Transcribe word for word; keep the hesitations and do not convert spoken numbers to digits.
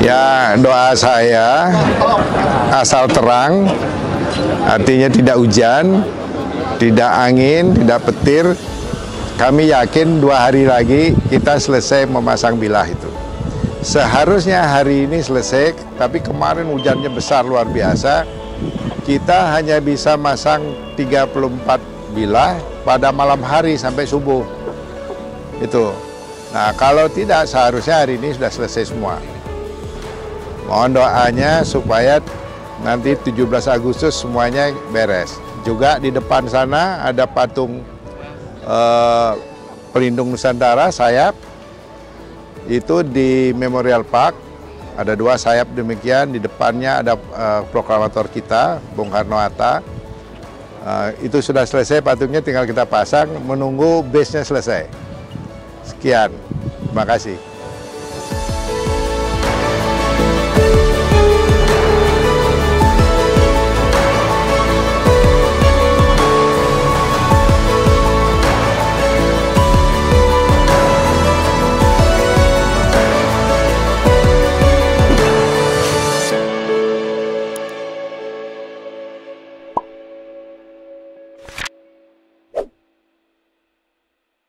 Ya, doa saya asal terang, artinya tidak hujan, tidak angin, tidak petir. Kami yakin dua hari lagi kita selesai memasang bilah itu. Seharusnya hari ini selesai, tapi kemarin hujannya besar luar biasa. Kita hanya bisa masang tiga puluh empat bilah pada malam hari sampai subuh. Itu. Nah, kalau tidak seharusnya hari ini sudah selesai semua. Mohon doanya supaya nanti tujuh belas Agustus semuanya beres. Juga di depan sana ada patung eh, pelindung Nusantara, sayap. Itu di Memorial Park, ada dua sayap demikian. Di depannya ada eh, proklamator kita, Bung Karno-Hatta. Eh, itu sudah selesai patungnya, tinggal kita pasang, menunggu base-nya selesai. Sekian, terima kasih.